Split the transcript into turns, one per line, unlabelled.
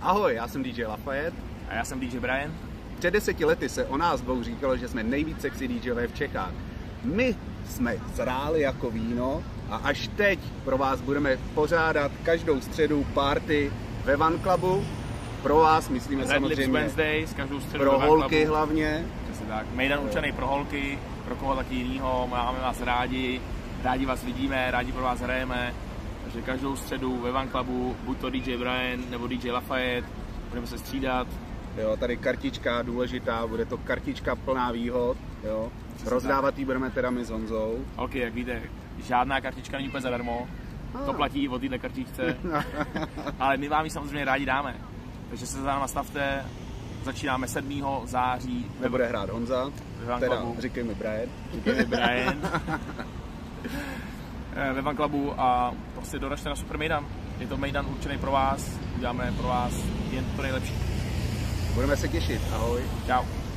Ahoj, já jsem DJ Lafayette.
A já jsem DJ Brian.
Před 10 lety se o nás dvou říkalo, že jsme nejvíc sexy DJové v Čechách. My jsme zráli jako víno a až teď pro vás budeme pořádat každou středu party ve Van Clubu. Pro vás, myslíme samozřejmě,
Wednesdays, každou středu
pro
ve Van
holky
Clubu.
hlavně.
Přesně tak. Mejdan určený pro holky, pro koho taky jinýho, máme vás rádi vás vidíme, rádi pro vás hrajeme. Takže každou středu ve Van Clubu, buď to DJ Brian nebo DJ Lafayette, budeme se střídat.
Jo, tady kartička důležitá, bude to kartička plná výhod, jo. Rozdávat ji budeme teda my s Honzou.
Holky, jak víte, žádná kartička není úplně zadarmo, to platí i o této kartičce, ale my vám ji samozřejmě rádi dáme. Takže se za náma stavte, začínáme 7. září.
Nebude hrát Honza, teda říkej mi Brian.
Ve Van Clubu a prostě doražte na super Mejdan. Je to Mejdan určený pro vás, uděláme pro vás jen to nejlepší.
Budeme se těšit, ahoj.
Čau.